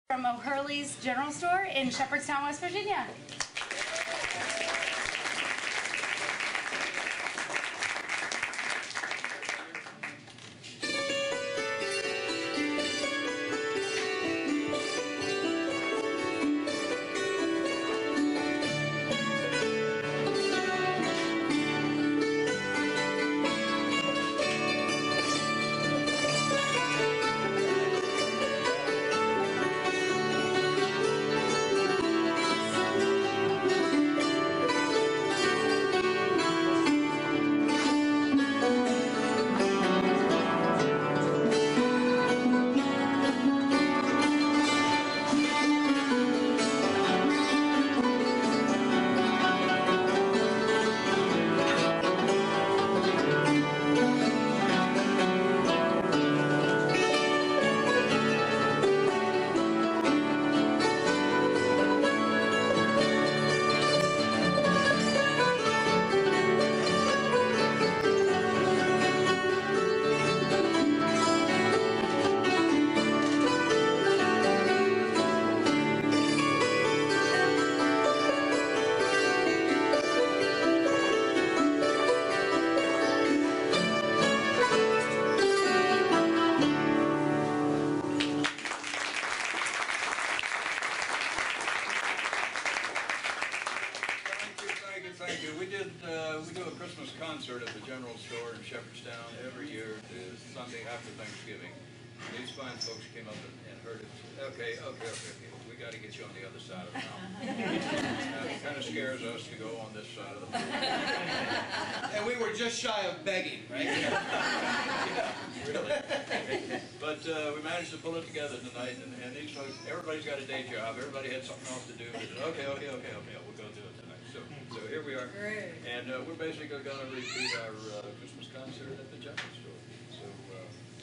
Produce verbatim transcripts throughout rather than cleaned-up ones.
From Hurley's General Store in Shepherdstown, West Virginia. Concert at the General Store in Shepherdstown every year is Sunday after Thanksgiving. These fine folks came up and, and heard it. Okay, okay, okay, okay. We got to get you on the other side of the mountain. uh, it kind of scares us to go on this side of the mountain. And we were just shy of begging, right? Yeah, really. But uh, we managed to pull it together tonight, and, and these folks, everybody's got a day job. Everybody had something else to do. They said, okay, okay, okay, okay, we'll go do it tonight. So, so here we are. Great. And uh, we're basically going to repeat our uh, Christmas concert at the General Store. So, uh,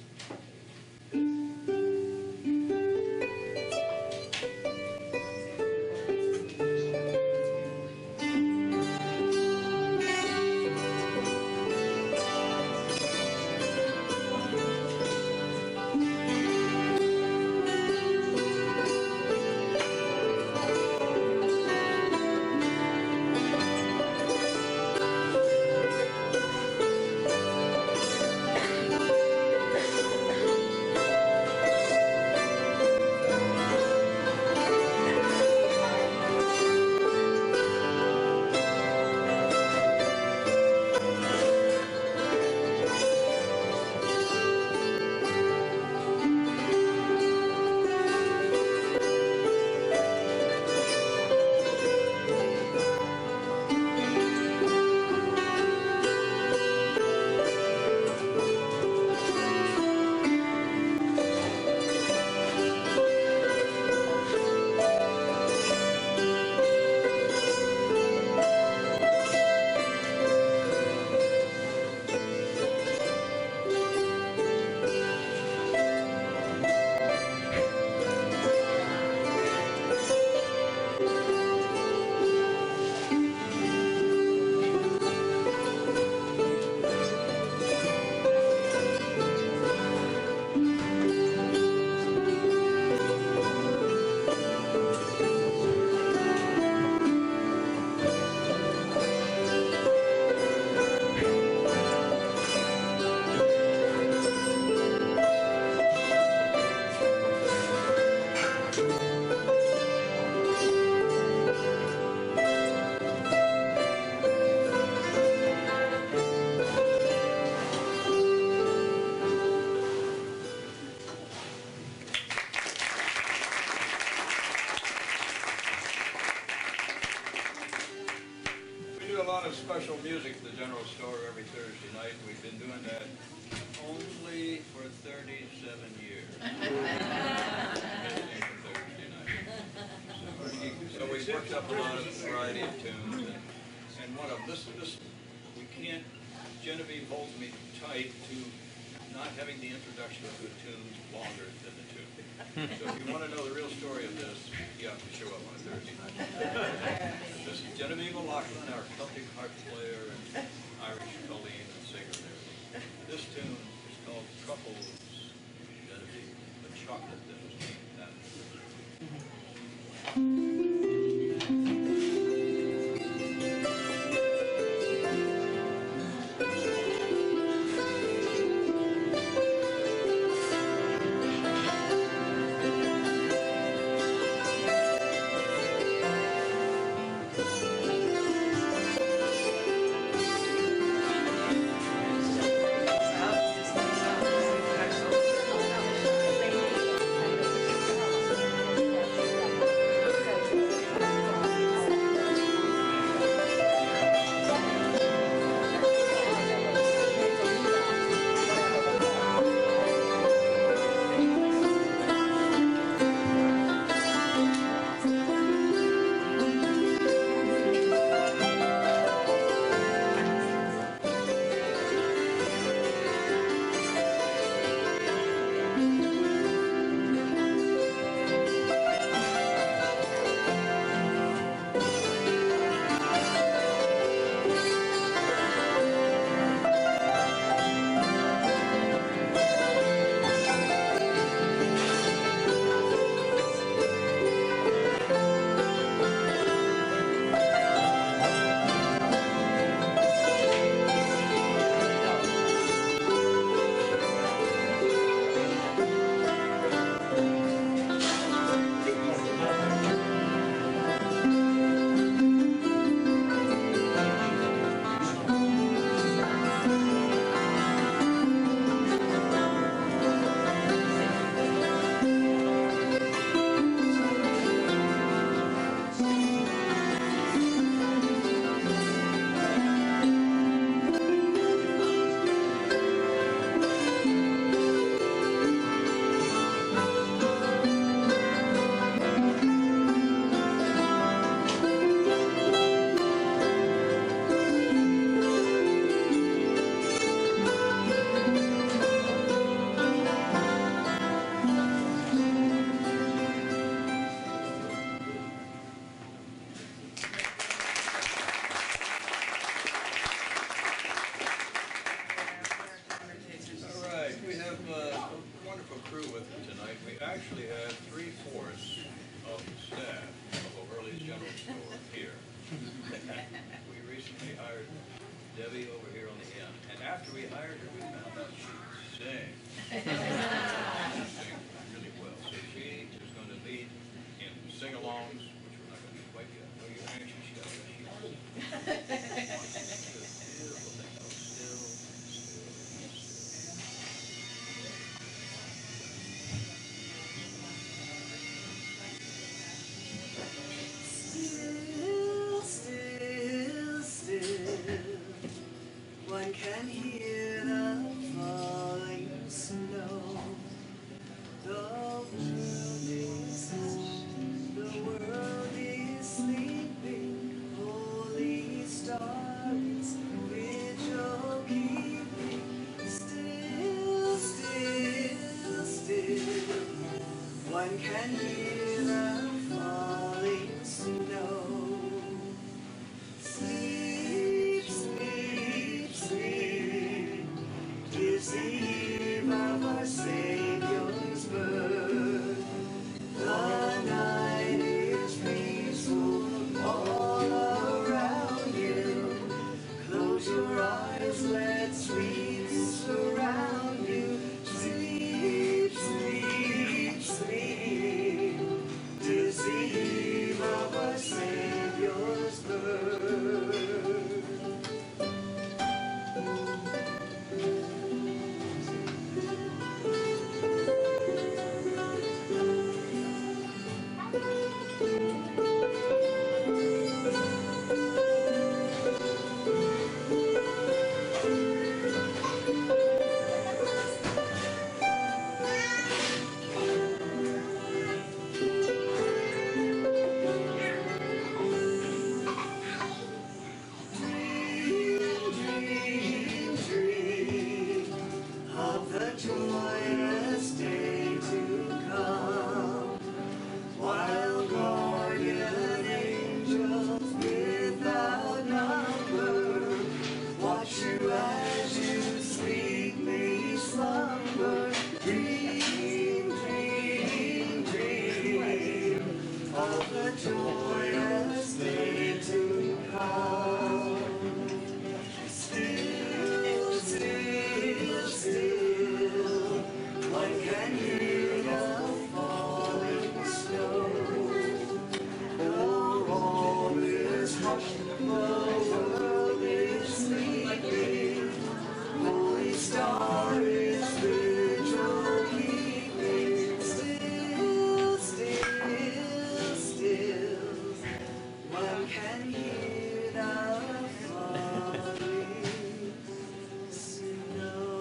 special music at the General Store every Thursday night. We've been doing that only for thirty-seven years. Thursday night. So, so we've worked up a lot of variety of tunes, and, and one of this, this we can't. Genevieve holds me tight to not having the introduction of the tunes longer than the tune. So if you want to know the real story of this, you have to show up on a Thursday night. This is Genevieve, our Celtic harp player and Irish Colleen and singer there. This tune is called Truffles, Genevieve, the chocolate that was named after. actually had three-fourths of the staff of Hurley's General Store here. We recently hired Debbie over here on the end, and after we hired her, we found out she could sing. She sing really well. So she is going to lead in sing-alongs, which we're not going to do quite yet. No, you're anxious. She got what she wants. Beautiful thing. Oh, still, still, still. Still, still, still, one can hear the falling snow. The world is hushed, the world is sleeping. Holy stars, vigil keeping. Still, still, still, one can hear the falling snow. Sleep, sleep, sleep, 'tis the eve of our Savior's birth. The night is peaceful all around you. Close your eyes, let sweet surround you. Sleep, sleep, sleep, 'tis the eve of our Savior's the joyous day to come. Still, still, still, one can hear the falling snow. The roar is hushed, the world is sleeping. Holy Star is vigil keeping. Still, still, still, one can hear the falling snow.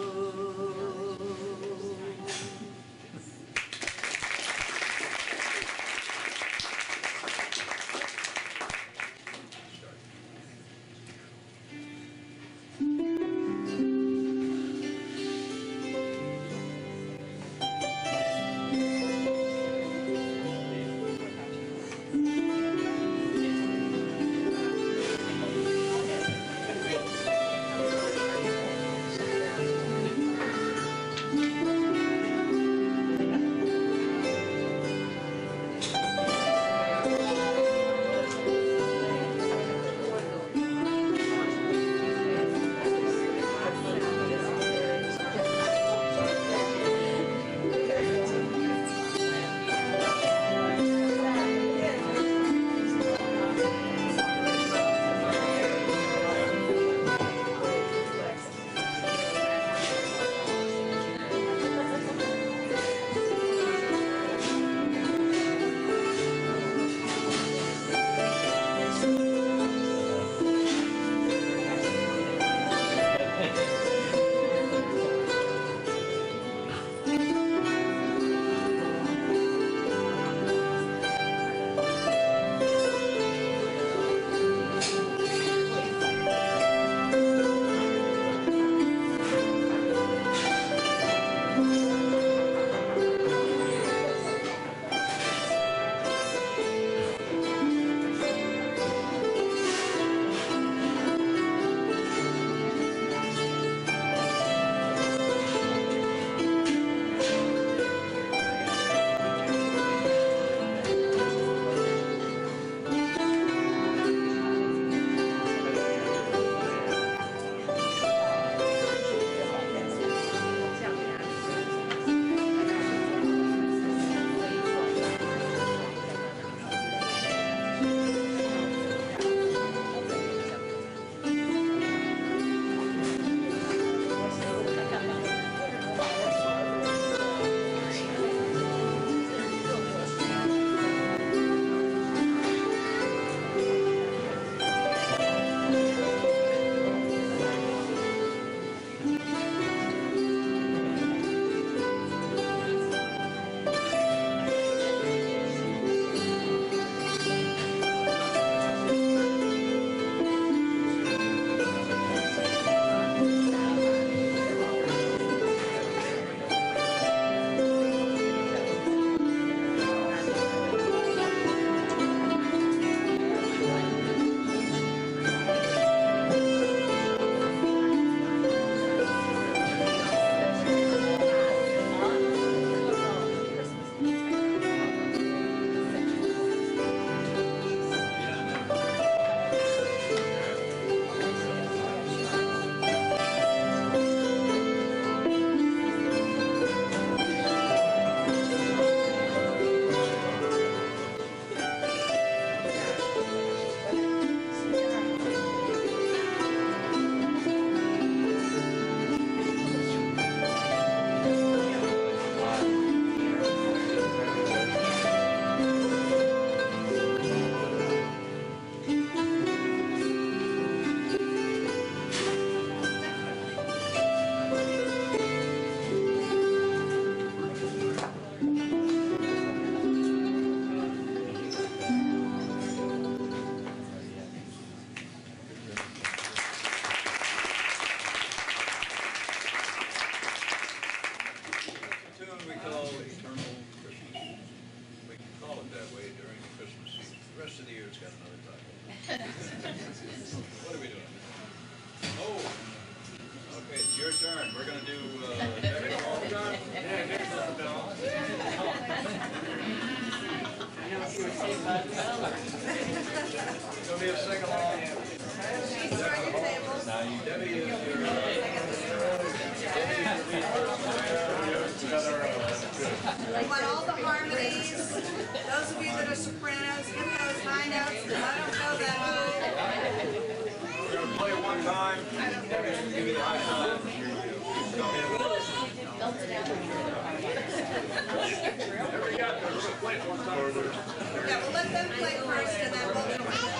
What are we doing? Oh, okay, it's your turn. We're going to do uh, Next Ball. Yeah, next ball. There'll be a sing-along. Now you Debbie is your... We want all the harmonies. Those of you that are sopranos, give me those high notes, because I don't know that high. We're going to play it one time. Debbie will give you the high time. Come in. Yeah, we'll let them play first, and then we'll come back.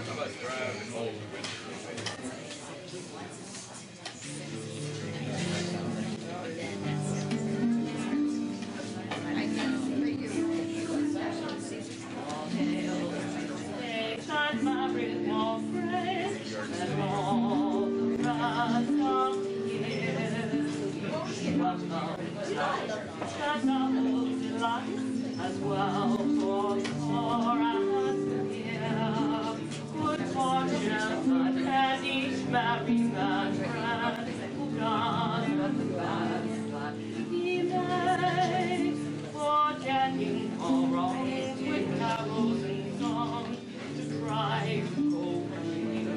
How about drive and hold the winter? As well for for us here, good fortune and each merry man friend who does the best that he may, forgetting all wrongs with carols and songs to drive cold winter.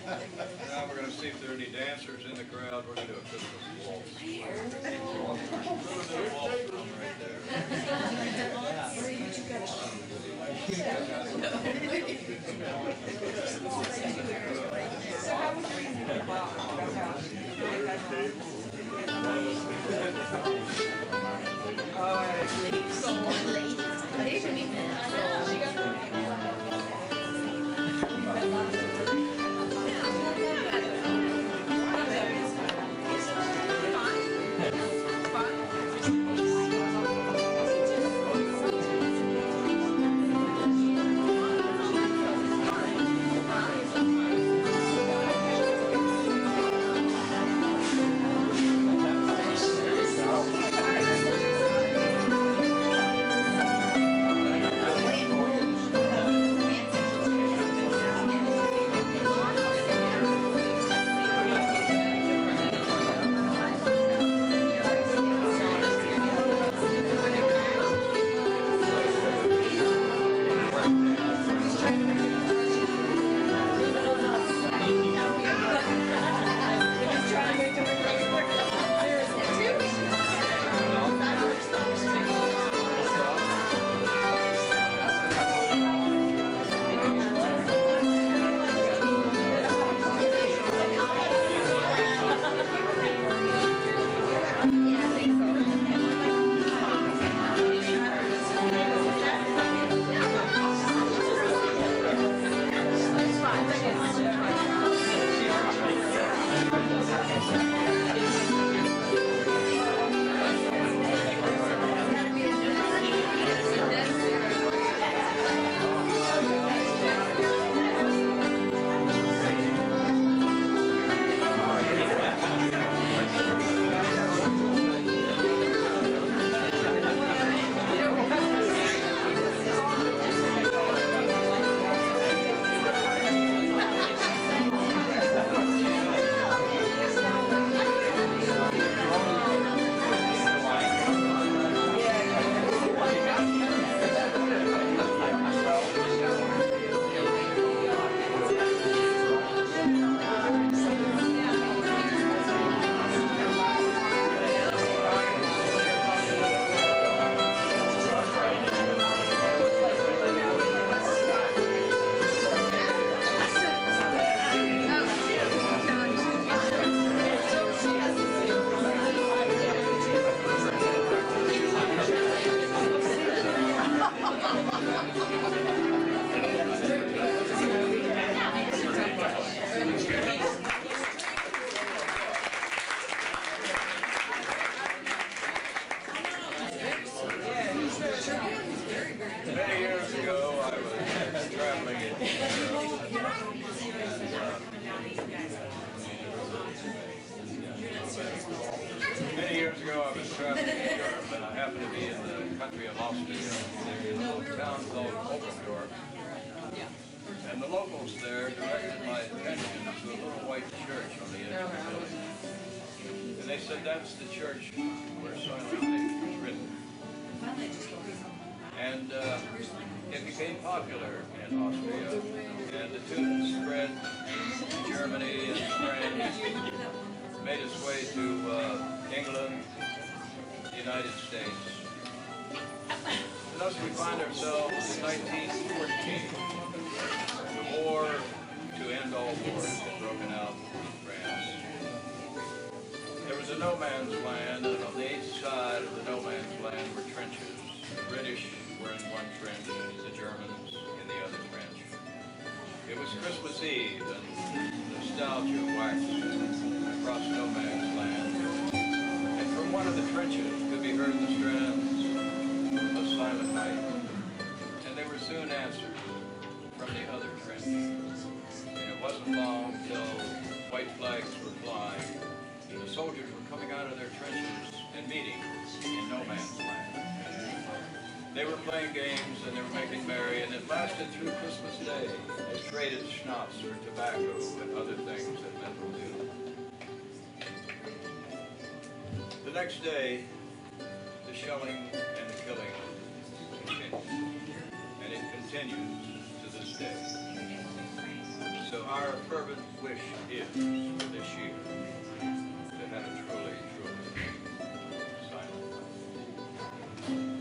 Now we're going to see if there are any dancers in the crowd. We're going to do a Christmas waltz. A little waltz drum right there. Many years ago, I was traveling in Europe, and I happened to be in the country of Austria, in a little town called Oberndorf. And the locals there directed my attention to a little white church on the edge of the village. And they said that's the church where Silent Night was written. And uh, it became popular in Austria, and the tune spread to Germany and France, made its way to uh, England, the United States. And thus we find ourselves in nineteen fourteen. The war to end all wars had broken out in France. There was a no man's land, and on the east side of the no man's land were trenches. The British were in one trench, the Germans in the other trench. It was Christmas Eve, and nostalgia waxed across no man's land. And from one of the trenches could be heard the strands of Silent Night. And they were soon answered from the other trench. And it wasn't long till white flags were flying. And the soldiers were coming out of their trenches and meeting in no man's land. They were playing games and they were making merry, and it lasted through Christmas Day. They traded schnapps or tobacco and other things that men will do. The next day, the shelling and the killing continued, and it continues to this day. So our fervent wish is for this year to have a truly, truly silent night.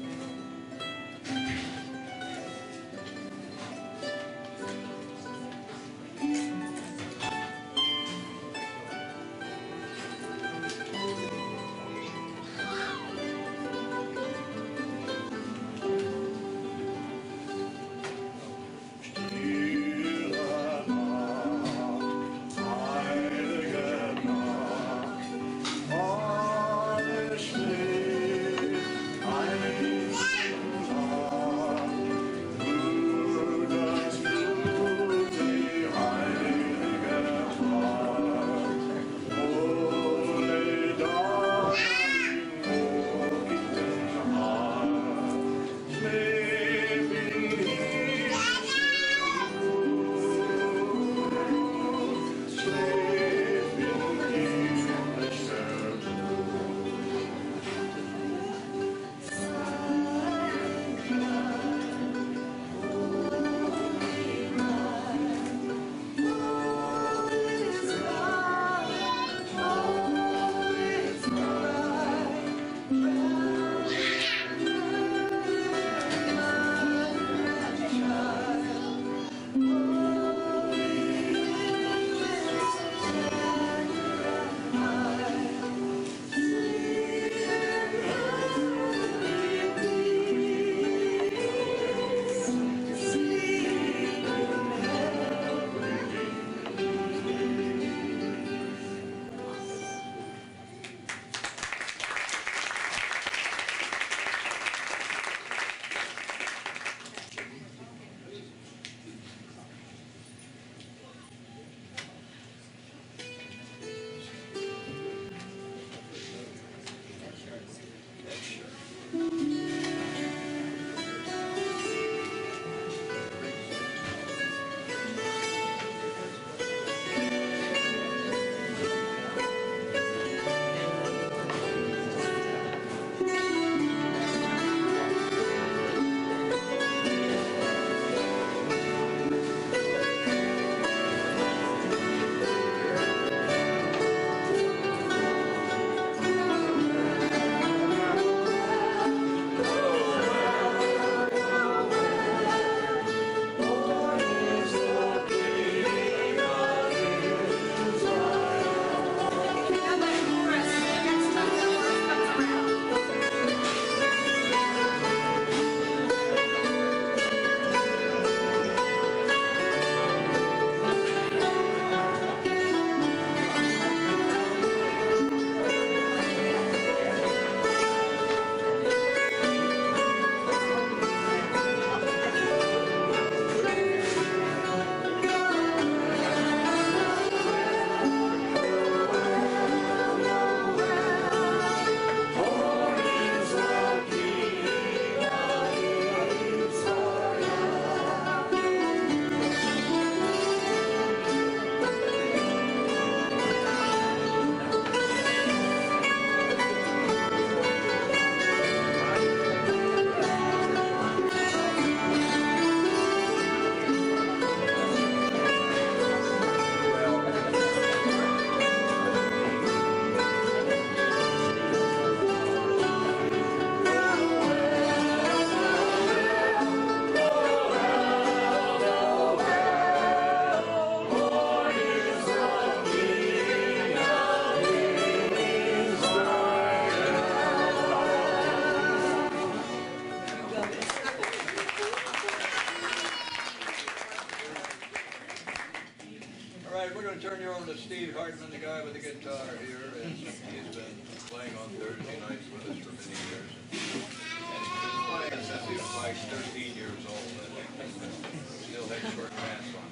Steve Hartman, the guy with the guitar here, and he's been playing on Thursday nights with us for many years. And he's been playing since he was like thirteen years old, I think. Still had short pants on.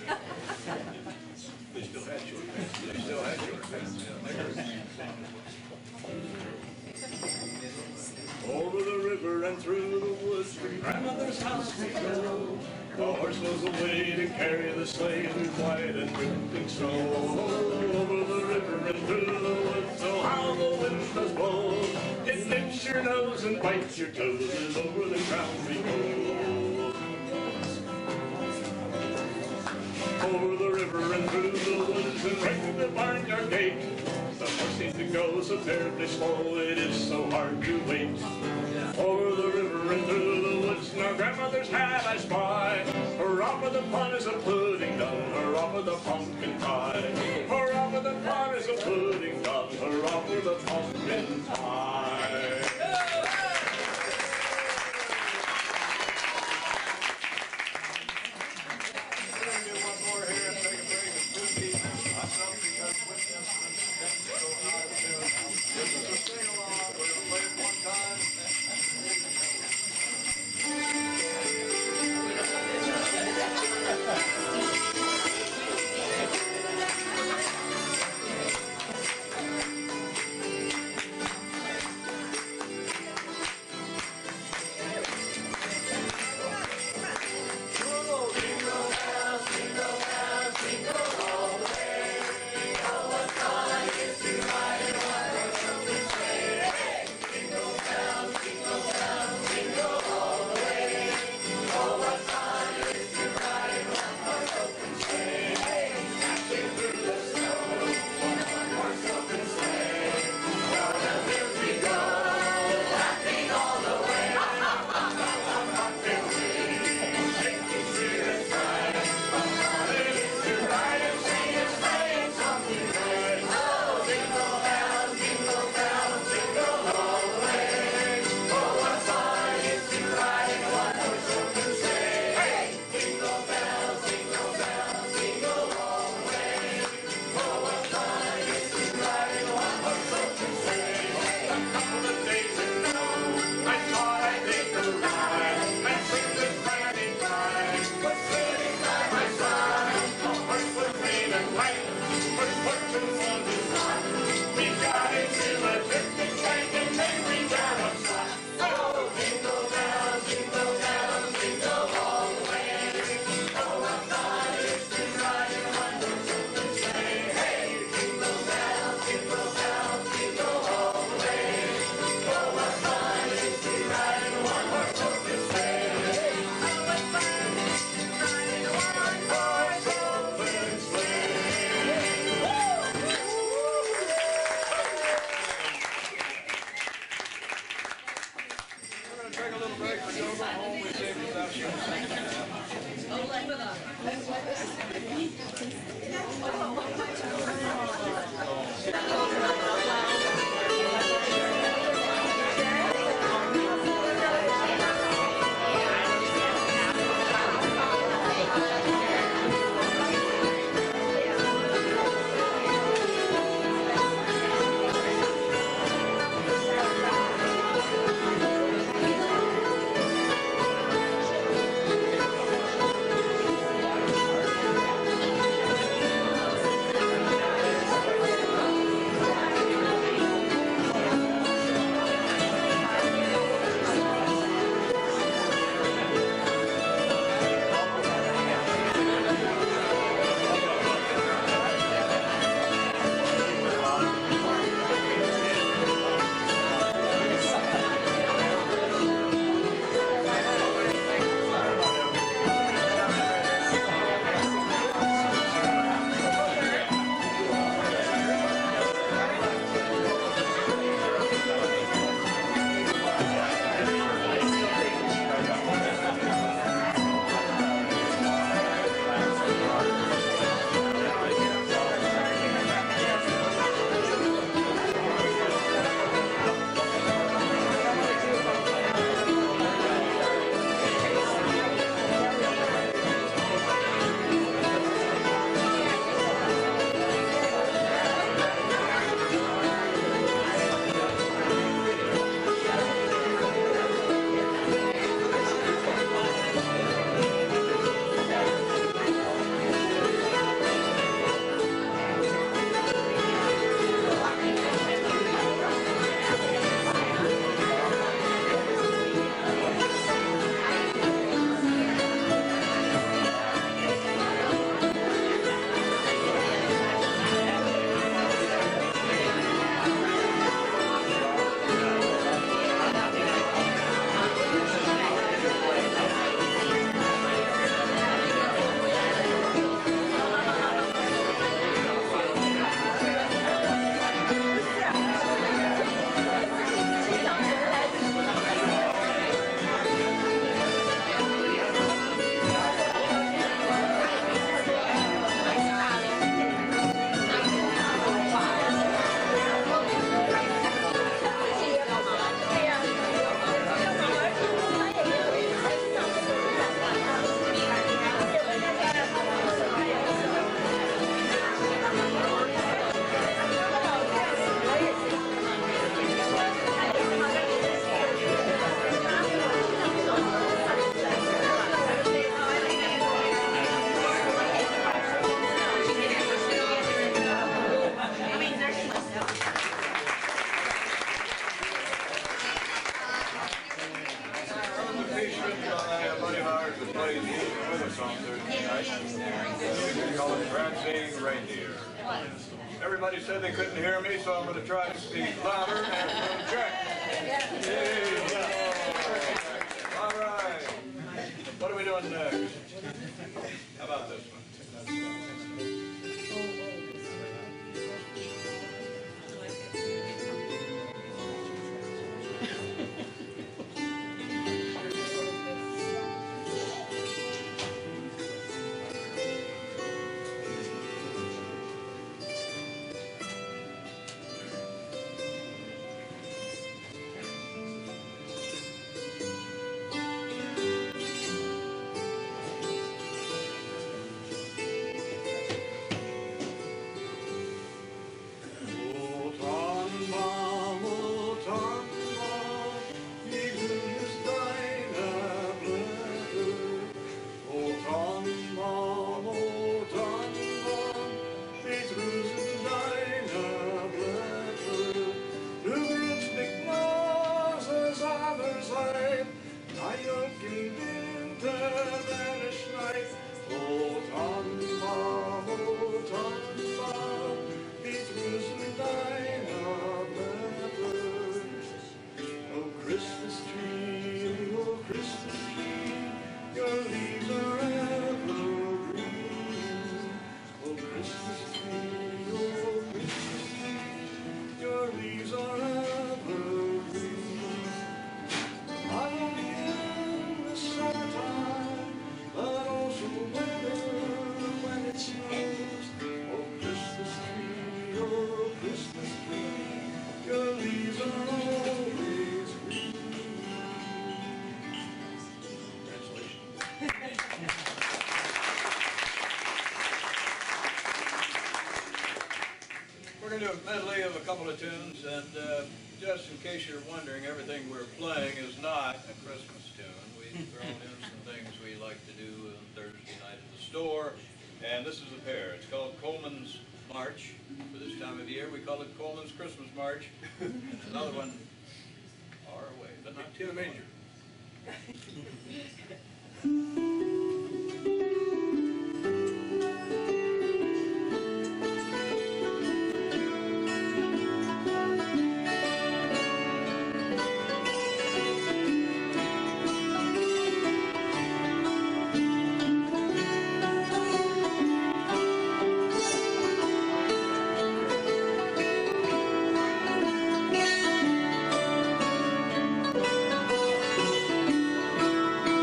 They still had short pants. They still had short pants, yeah. Over the river and through the woods, to grandmother's house we go. The horse was away to carry the sleigh through white and drifting snow. Over the river and through the woods, oh how the wind does blow. It nips your nose and bites your toes, and over the ground we go. Over the river goes so terribly slow, it is so hard to wait. Over the river and through the woods, now grandmother's hat I spy. Hurrah for the pun is a pudding done, hurrah for the pumpkin pie. Hurrah for the pun is a pudding done, hurrah for the pumpkin pie. play the weather song Thursday night. We call it Prancing Reindeer. Everybody said they couldn't hear me, so I'm going to try to speak louder and check. All right. What are we doing next? How about this one? A medley of a couple of tunes, and uh, just in case you're wondering, everything we're playing is not a Christmas tune. We've thrown in some things we like to do on Thursday night at the store, and this is a pair. It's called Coleman's March. For this time of year, we call it Coleman's Christmas March. And another one, far away, but not too major. Thank you.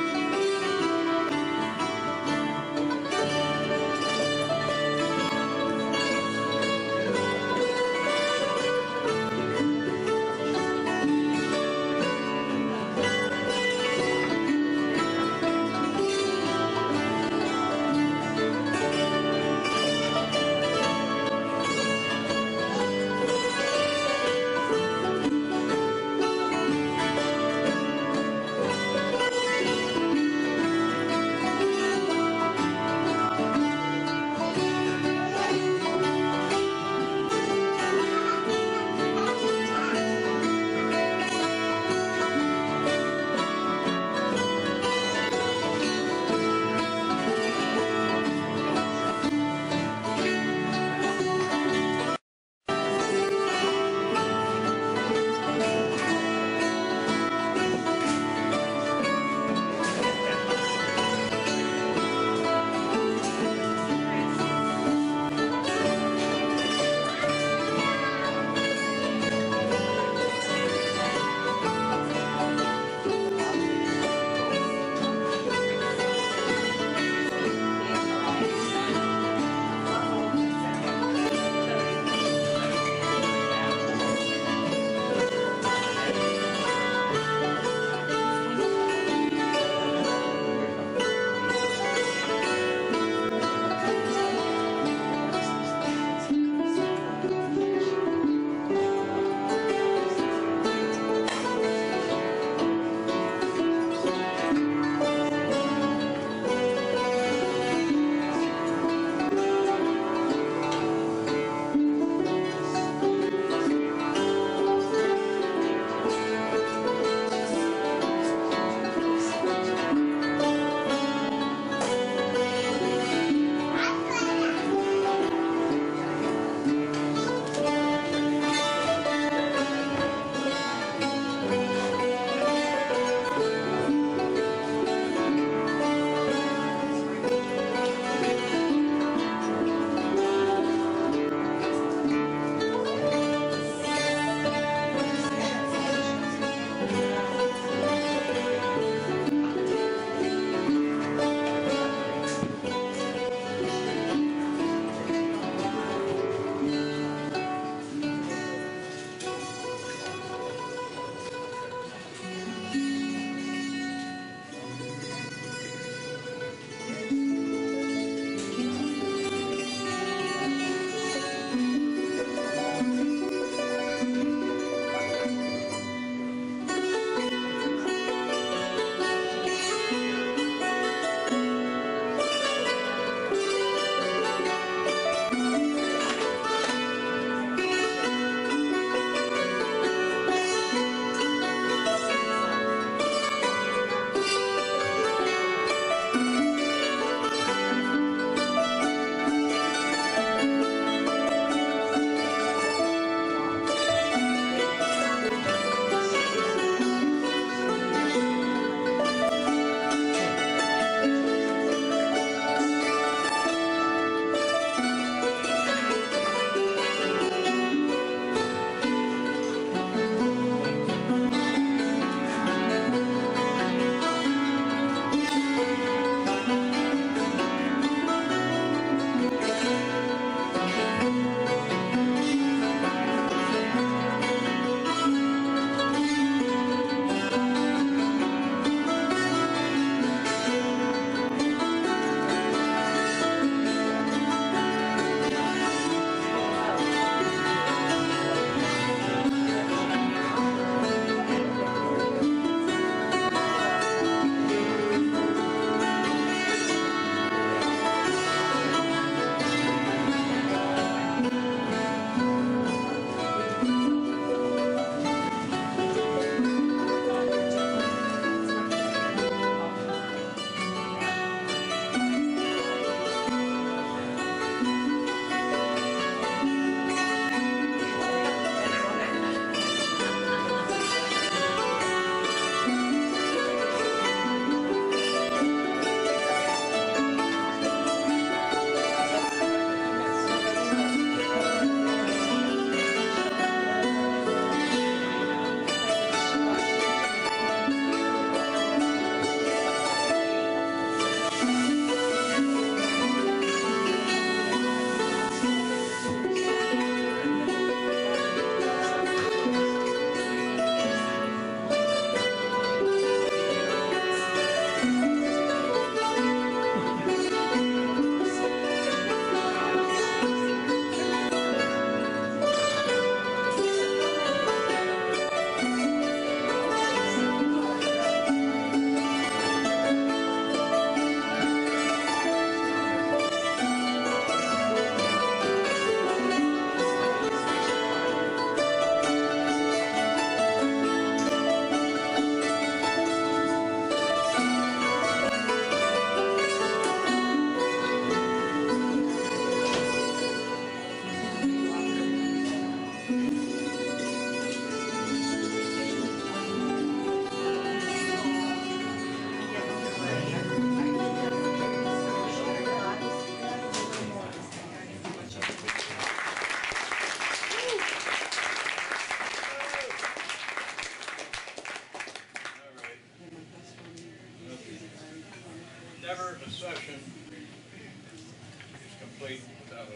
never a session is complete without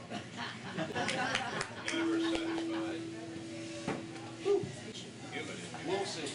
a never satisfied. Human. We'll see.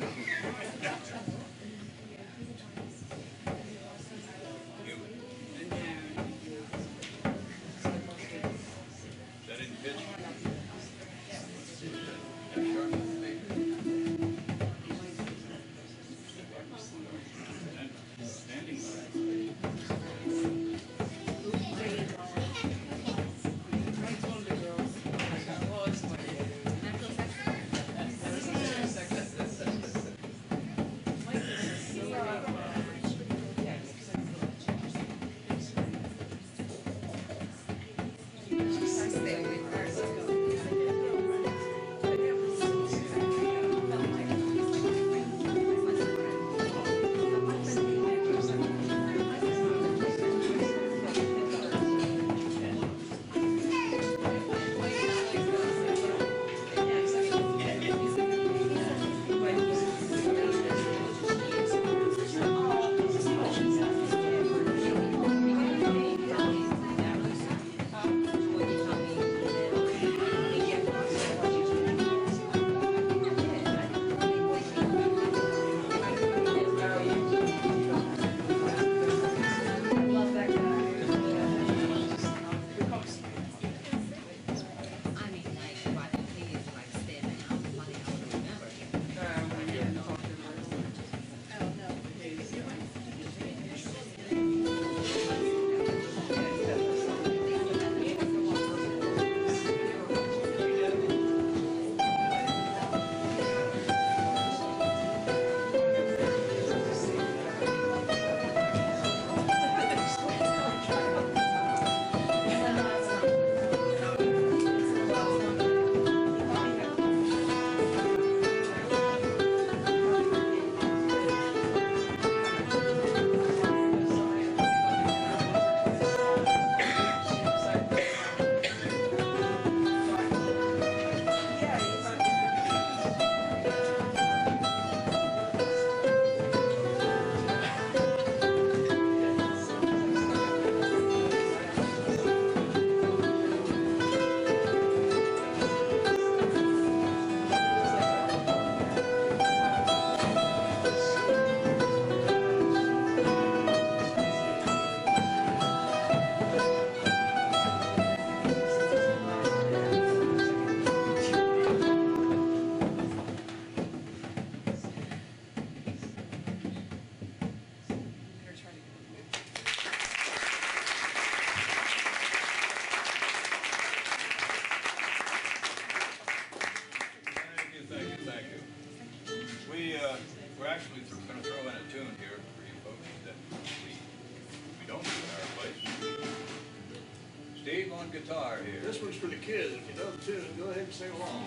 Guitar here. This one's for the kids. If you know the tune, go ahead and sing along.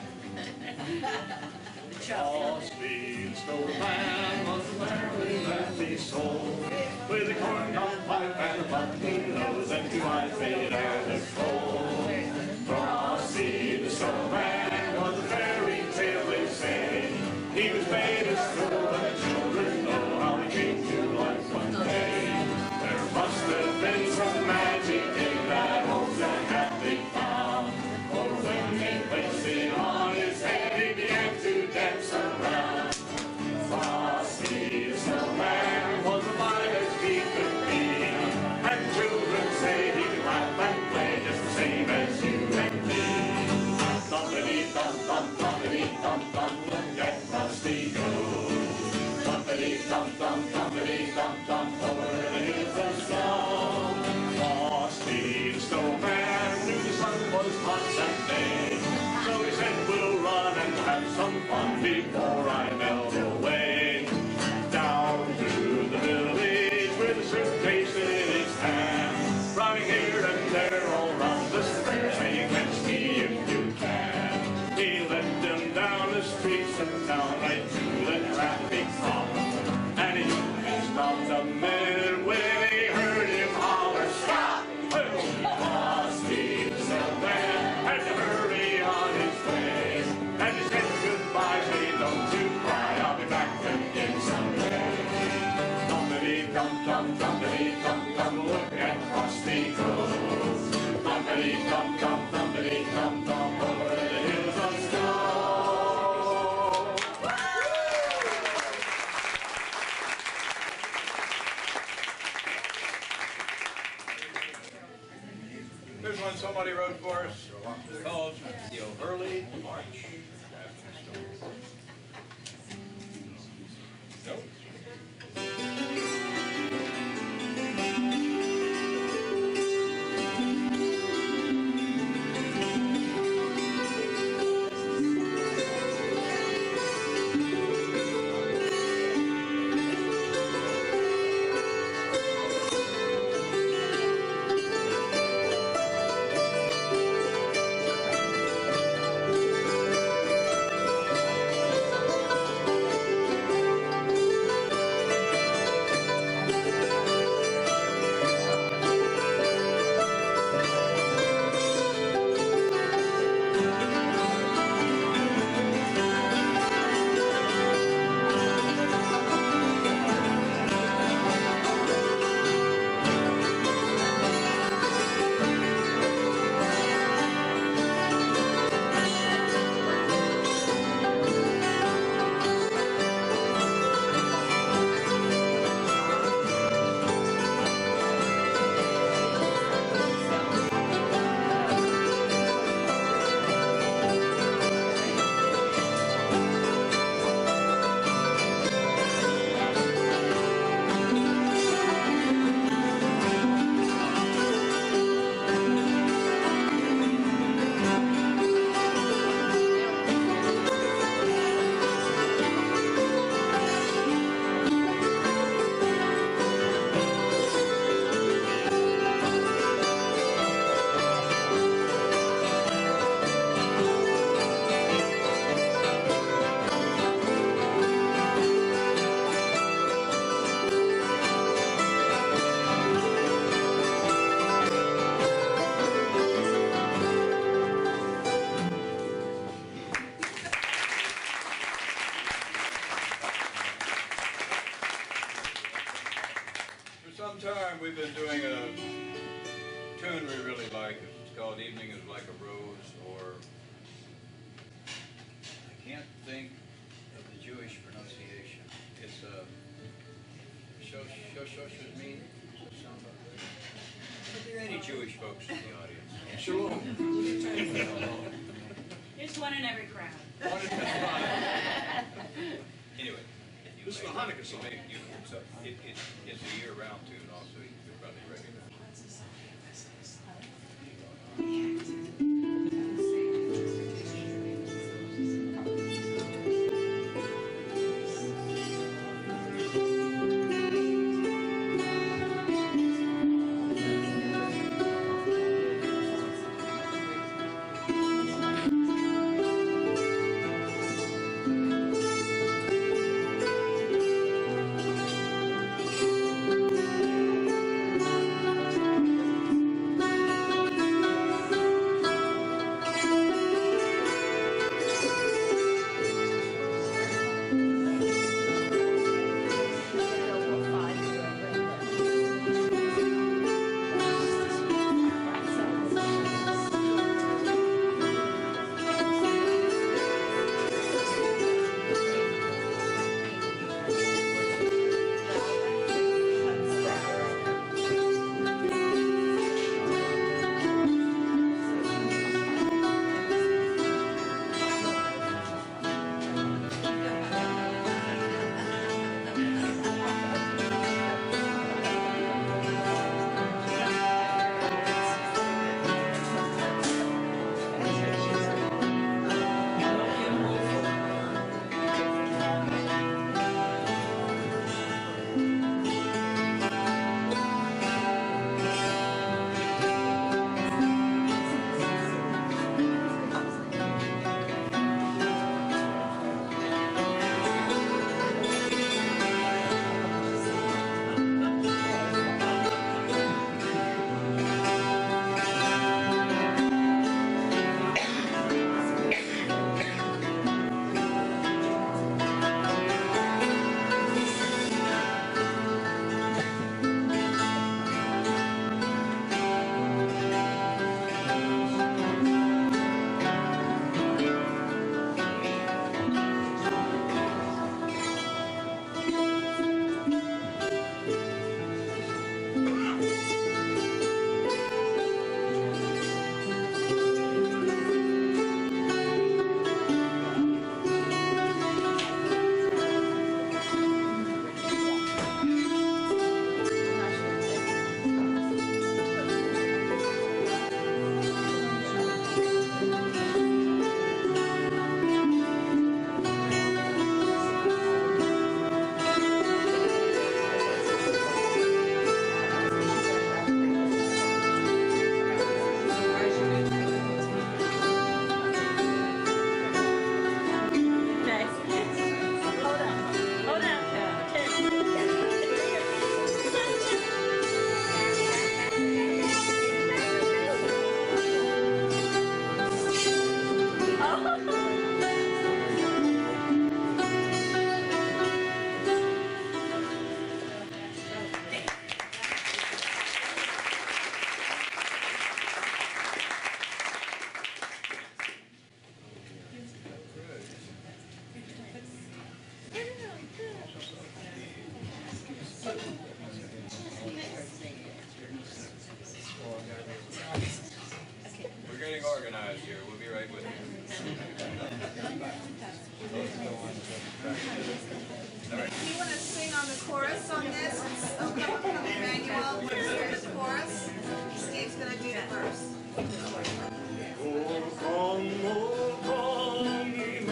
Frosty the snowman was a merry, happy soul, with a corncob pipe and a button nose and two eyes made out of coal. Frosty the snowman was a fairy tale, they say. He was made of snow, and the children know how he came to life one day. There must have been some magic in that home that they found, for when they placed it on his head, he began to dance around. Frosty the snowman was a Trumpety-tum-tum, trumpety-tum-tum, look at Frosty go. Thumpity-tum-tum, thumpity-tum-tum, over the hills of snow. Here's one somebody wrote for us called the Hurley March. Nope. Time we've been doing a tune we really like. It's called Evening is Like a Rose, or I can't think of the Jewish pronunciation. It's a Shoshmean. Are there any Jewish folks in the audience? Shalom. There's one in every crowd. One in every crowd. Anyway. This is the Hanukkah song. You, you, so it, it, it's a year-round tune also, you'll probably recognize Thank you. organized here. We'll be right with you. All right. If you want to sing on the chorus on this, it's okay from the manual. Let's hear the chorus. Steve's going to do the verse. Oh, come, oh, come,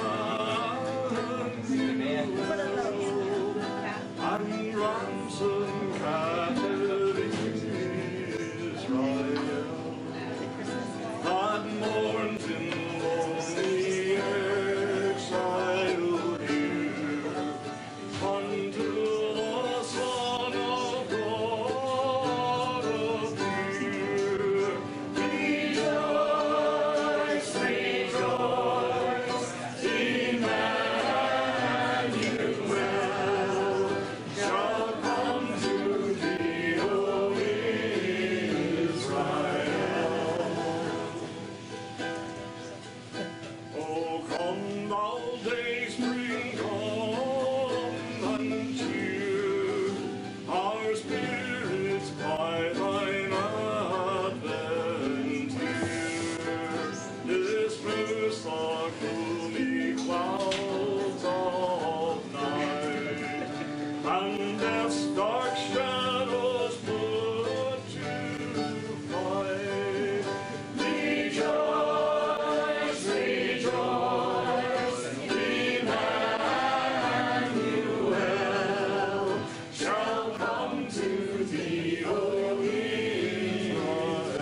Emmanuel, and ransom captive Israel, that mourns in lonely exile here, unto the Son of God appear. Rejoice, rejoice, Emmanuel shall come to thee, O Israel. Oh, come thou day spring, come and cheer our spirits by thine advent here. Disperse the gloomy clouds of night, and death's dark shadows put to flight. Rejoice, rejoice, Emmanuel shall come to thee, O Israel.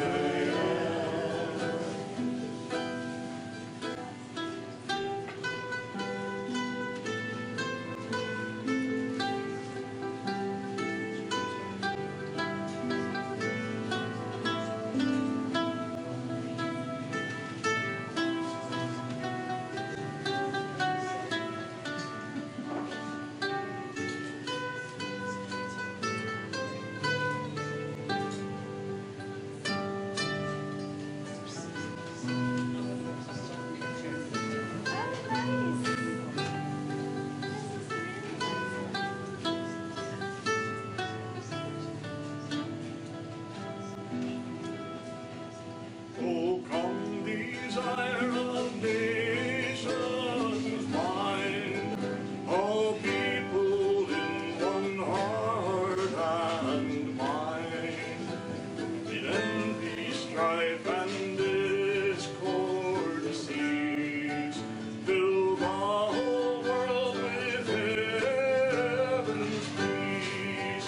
Oh, come, desire of nations mine, all people in one heart and mind. In envy, strife, and discord cease, fill the whole world with heaven's peace.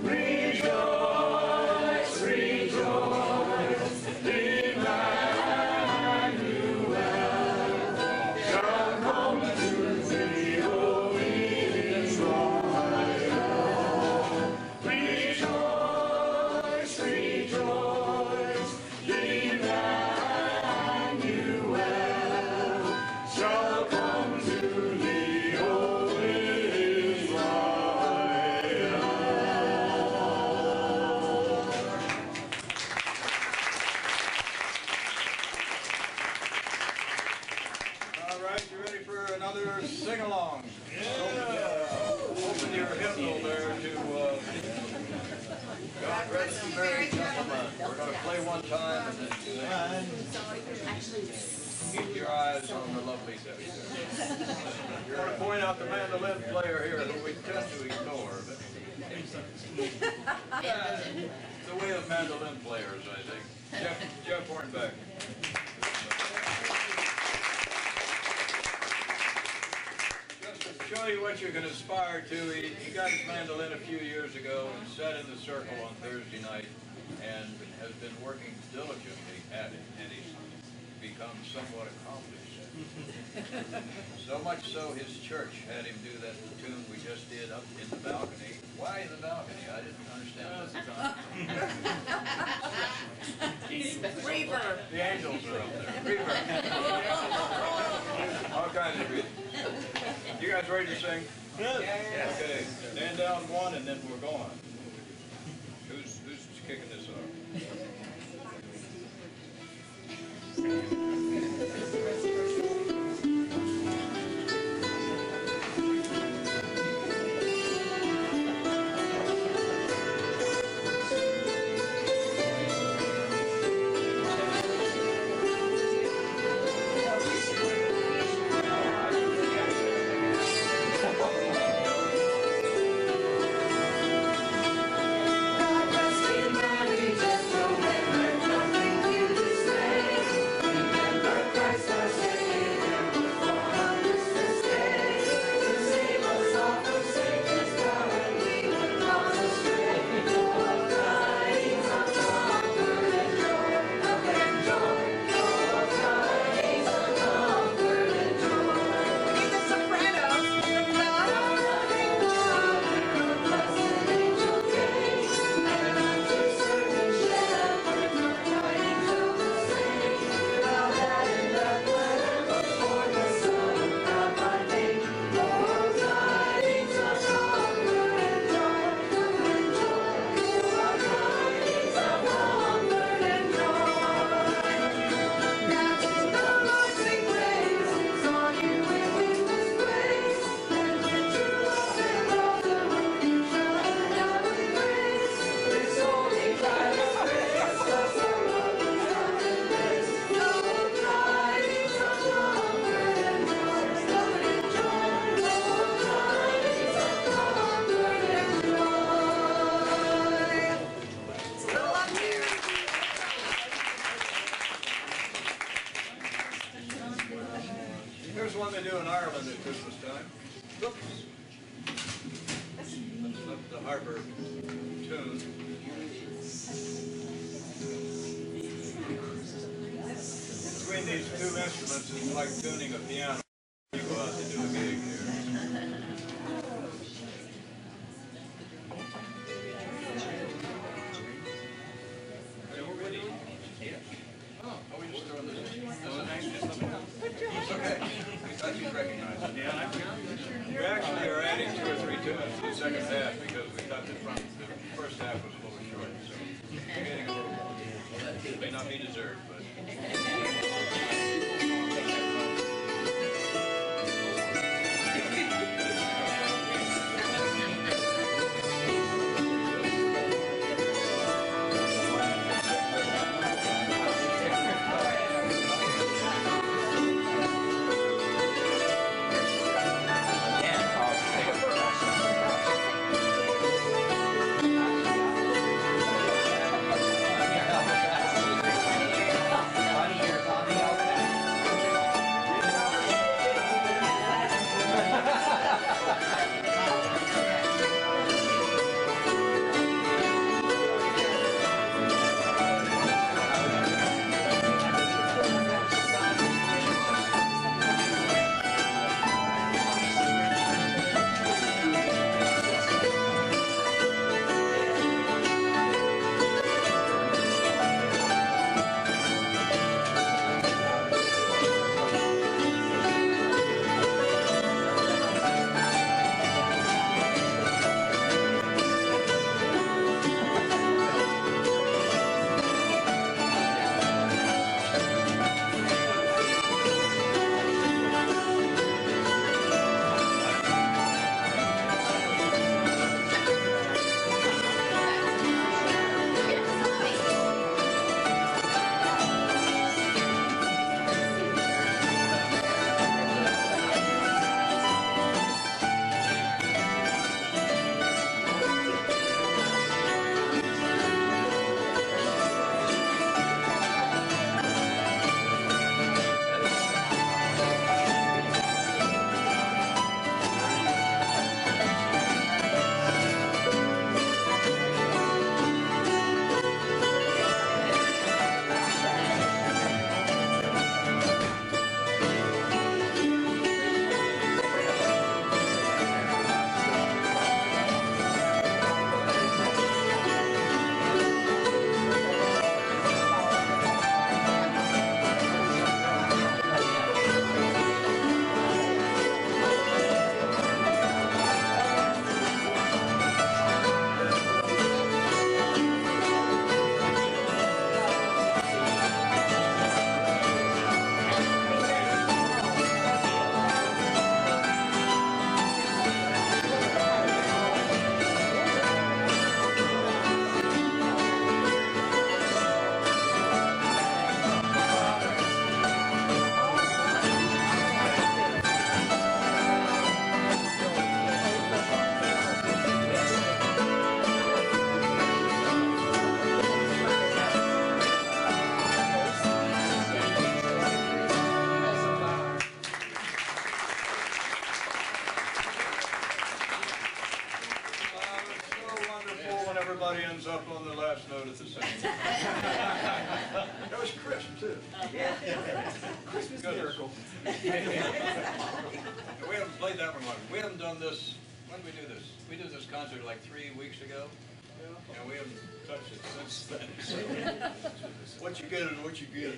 Rejoice, rejoice, Emmanuel shall come to thee, O Israel. Rejoice, rejoice, Emmanuel shall come to thee, O Israel. All right, you ready for another sing-along? Yeah. Open your hymnal there to uh, God Rest You Merry Gentlemen. We're going to play one time and then sing. Keep your eyes on the lovely Debbie. You're going to point out the mandolin player here who we tend to ignore. But yeah, it's the way of mandolin players, I think. Jeff, Jeff Hornbeck. Just to show you what you can aspire to, he, he got his mandolin a few years ago and sat in the circle on Thursday night and has been working diligently at it, and he's become somewhat accomplished. So much so his church had him do that tune we just did up in the balcony. Why in the balcony? I didn't understand that. Reverb. The angels are up there. Reverb. All kinds of reasons. You guys ready to sing? Yeah. Okay. Stand down one and then we're going. Who's who's kicking this off? instruments is like tuning a piano. You go out to do a gig here. Oh, are we just throwing this in? It's okay. We thought you'd recognize it. Yeah, we actually are adding two or three tunes to the second half because we thought the, front, the first half was a little short. So we're getting a little more. It may not be deserved, but. Up on the last note at the same time. That was crisp, too. Christmas miracle. We haven't played that one much. We haven't done this. When did we do this? We did this concert like three weeks ago. Yeah. And we haven't touched it since then. So what you get is what you get.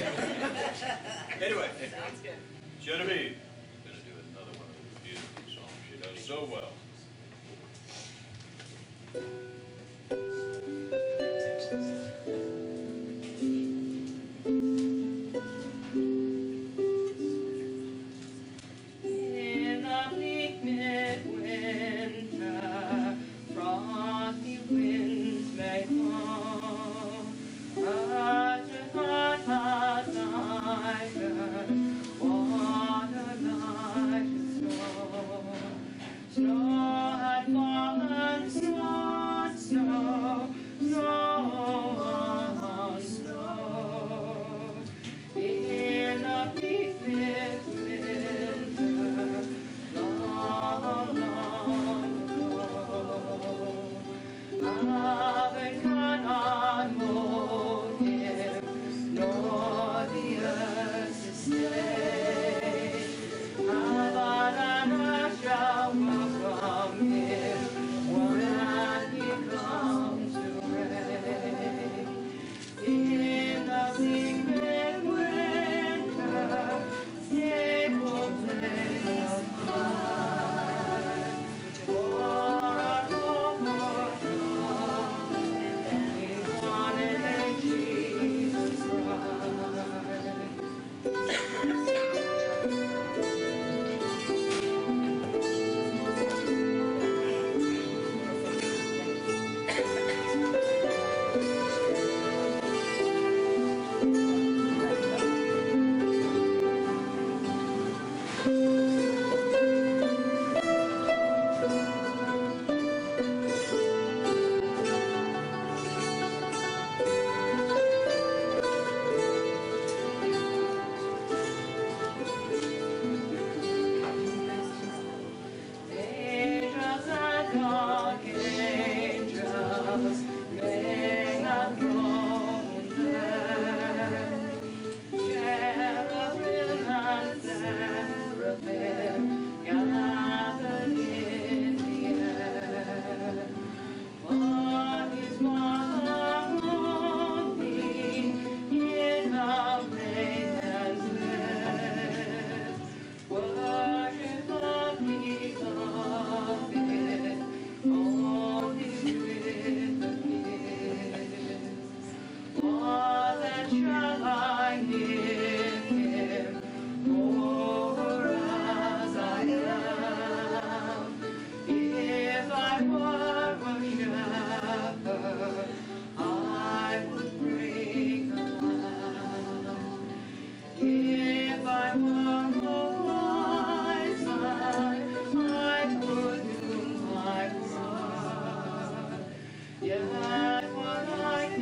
Anyway, Genevieve is going to do another one of those beautiful songs. She does so well. Snow had fallen, snow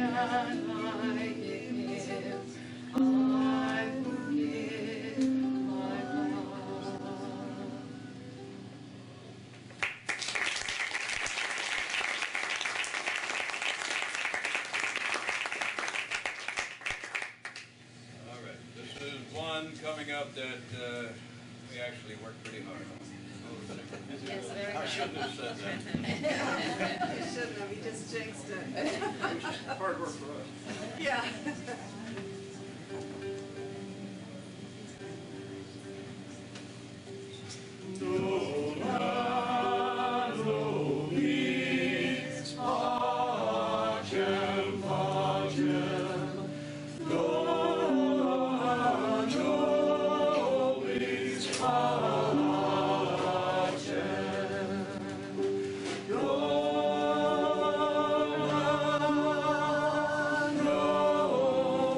Coming up that uh, we actually worked pretty hard on. Yes, very I good. shouldn't have said that. You shouldn't have, you just jinxed it. Hard work for us. Yeah. No.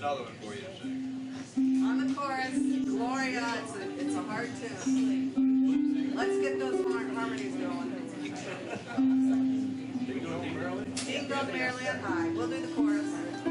another one for you to sing. On the chorus, Gloria, it's a, it's a hard tune. Let's get those har harmonies going. King goes merrily on high. We'll do the chorus.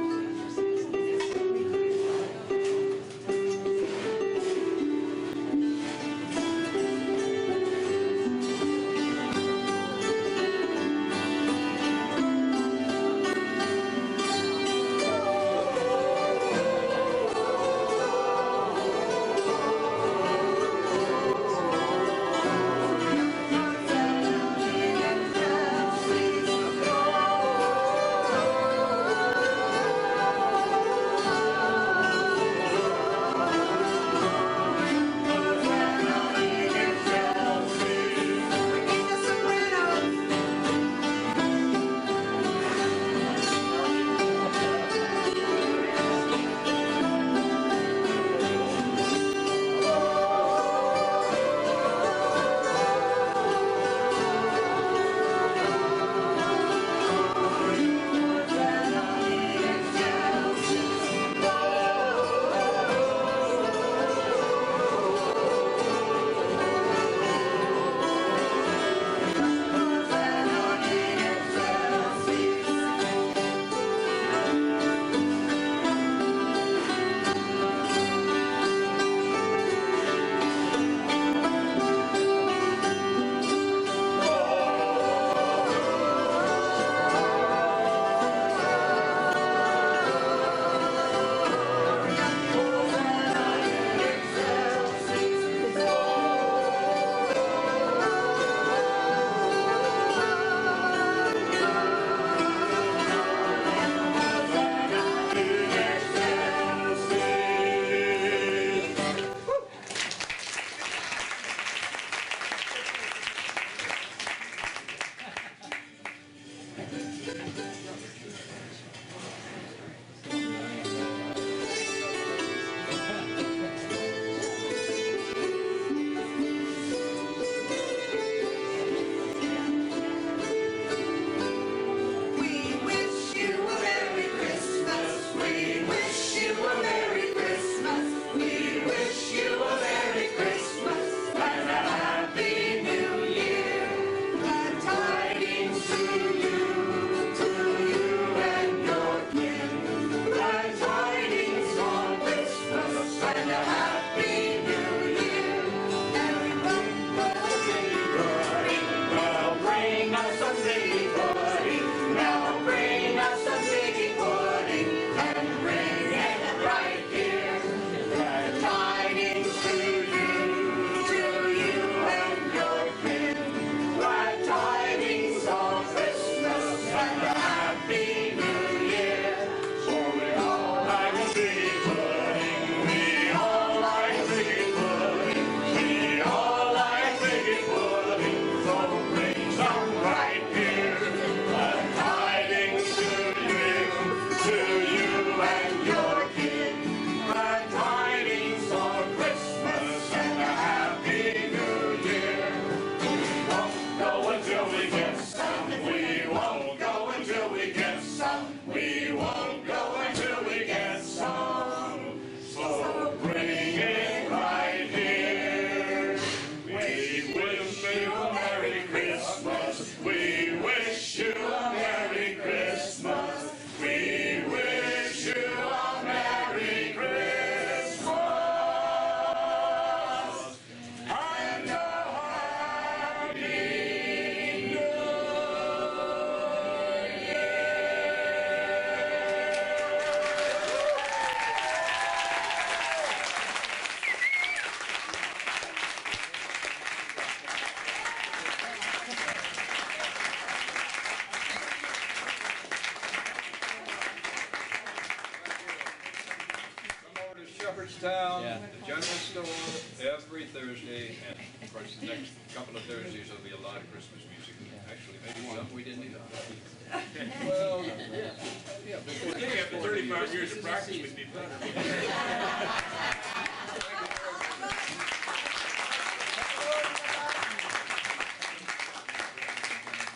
Town, yeah. The general store, every Thursday, and of course the next couple of Thursdays there'll be a lot of Christmas music. Actually, maybe something we didn't even know. Well, yeah. Yeah, but I think after thirty-five years of practice, we'd be better.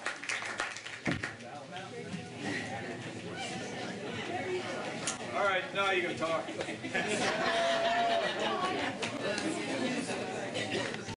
All right. No, you're gonna talk.